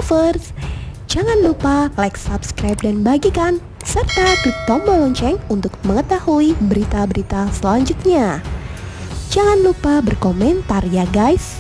lovers. Jangan lupa like, subscribe, dan bagikan, serta klik tombol lonceng untuk mengetahui berita-berita selanjutnya. Jangan lupa berkomentar ya guys.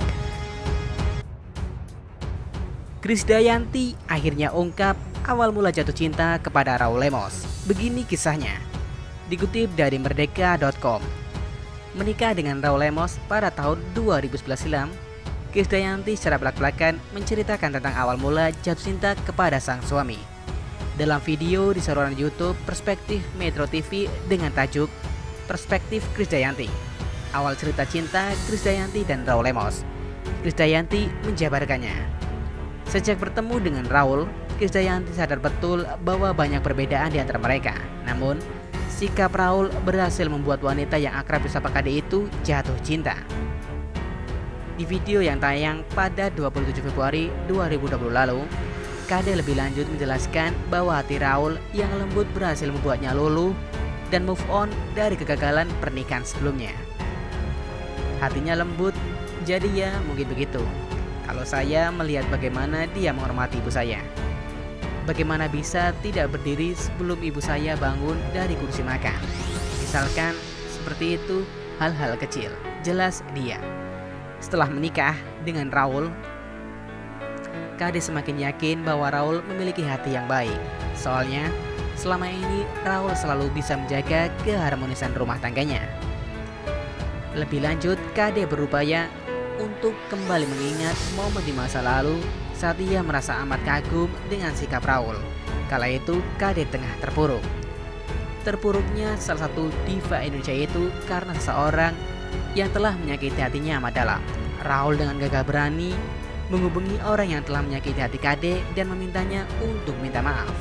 Krisdayanti akhirnya ungkap awal mula jatuh cinta kepada Raul Lemos. Begini kisahnya, dikutip dari merdeka.com. Menikah dengan Raul Lemos pada tahun 2011 silam, Krisdayanti secara belak-belakan menceritakan tentang awal mula jatuh cinta kepada sang suami. Dalam video di saluran YouTube Perspektif Metro TV dengan tajuk Perspektif Krisdayanti, awal cerita cinta Krisdayanti dan Raul Lemos, Krisdayanti menjabarkannya. Sejak bertemu dengan Raul, Krisdayanti sadar betul bahwa banyak perbedaan di antara mereka. Namun, sikap Raul berhasil membuat wanita yang akrab disapa Kade itu jatuh cinta. Di video yang tayang pada 27 Februari 2020 lalu, Kade lebih lanjut menjelaskan bahwa hati Raul yang lembut berhasil membuatnya luluh dan move on dari kegagalan pernikahan sebelumnya. Hatinya lembut, jadi ya mungkin begitu. Kalau saya melihat bagaimana dia menghormati ibu saya. Bagaimana bisa tidak berdiri sebelum ibu saya bangun dari kursi makan. Misalkan seperti itu, hal-hal kecil, jelas dia. Setelah menikah dengan Raul, Kade semakin yakin bahwa Raul memiliki hati yang baik. Soalnya, selama ini Raul selalu bisa menjaga keharmonisan rumah tangganya. Lebih lanjut, Kade berupaya untuk kembali mengingat momen di masa lalu saat ia merasa amat kagum dengan sikap Raul. Kala itu, Kade tengah terpuruk. Terpuruknya salah satu diva Indonesia itu karena seseorang yang telah menyakiti hatinya amat dalam. Raul dengan gagah berani menghubungi orang yang telah menyakiti hati Kade dan memintanya untuk minta maaf.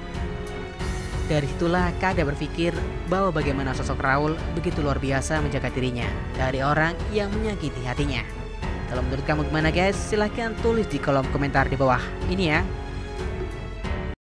Dari situlah Kade berpikir bahwa bagaimana sosok Raul begitu luar biasa menjaga dirinya dari orang yang menyakiti hatinya. Kalau menurut kamu gimana guys? Silahkan tulis di kolom komentar di bawah ini ya.